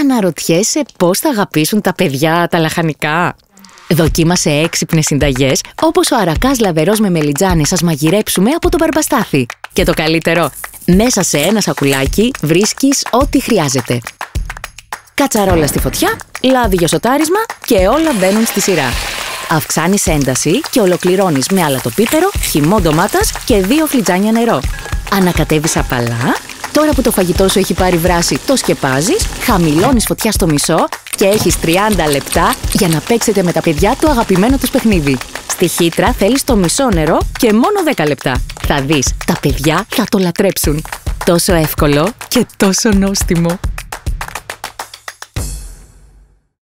Αναρωτιέσαι πώς θα αγαπήσουν τα παιδιά τα λαχανικά? Δοκίμασε έξυπνες συνταγές, όπως ο αρακάς λαβερός με μελιτζάνι σας μαγειρέψουμε από το μπαρμπαστάθι. Και το καλύτερο, μέσα σε ένα σακουλάκι βρίσκεις ό,τι χρειάζεται. Κατσαρόλα στη φωτιά, λάδι για σοτάρισμα και όλα μπαίνουν στη σειρά. Αυξάνεις ένταση και ολοκληρώνεις με αλατοπίπερο, χυμό ντομάτας και 2 φλιτζάνια νερό. Ανακατεύεις απαλά. Τώρα που το φαγητό σου έχει πάρει βράση, το σκεπάζεις, χαμηλώνεις φωτιά στο μισό και έχεις 30 λεπτά για να παίξετε με τα παιδιά το αγαπημένο τους παιχνίδι. Στη χύτρα θέλεις το μισό νερό και μόνο 10 λεπτά. Θα δεις, τα παιδιά θα το λατρέψουν. Τόσο εύκολο και τόσο νόστιμο.